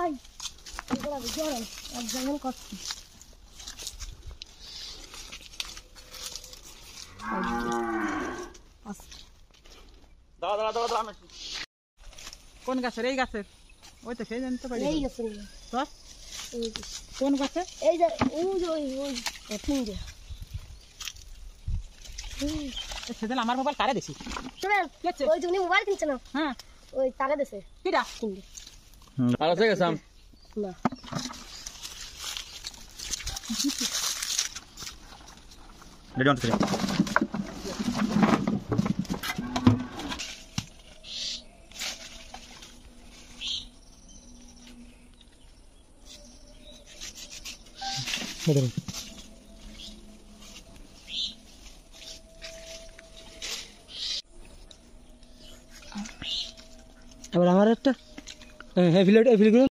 ভাই এগুলা জোরে একজন করছি দাঁড়া আমি কোন গাছের এই গাছের ওই তো সেই জানতে পারি এই গাছের তো কোন গাছে এই যে ওই তিন যে সেদিন আমার মোবাইল কারে দিছি শুনেন ওই যে উনি মোবাইল কিনছে না হ্যাঁ ওই তারে দেছে কিটা কিনবে আর আছে গেছাম না রেডি অন স্ক্রিন এবার আমার একটা হ্যাঁ ফিলেট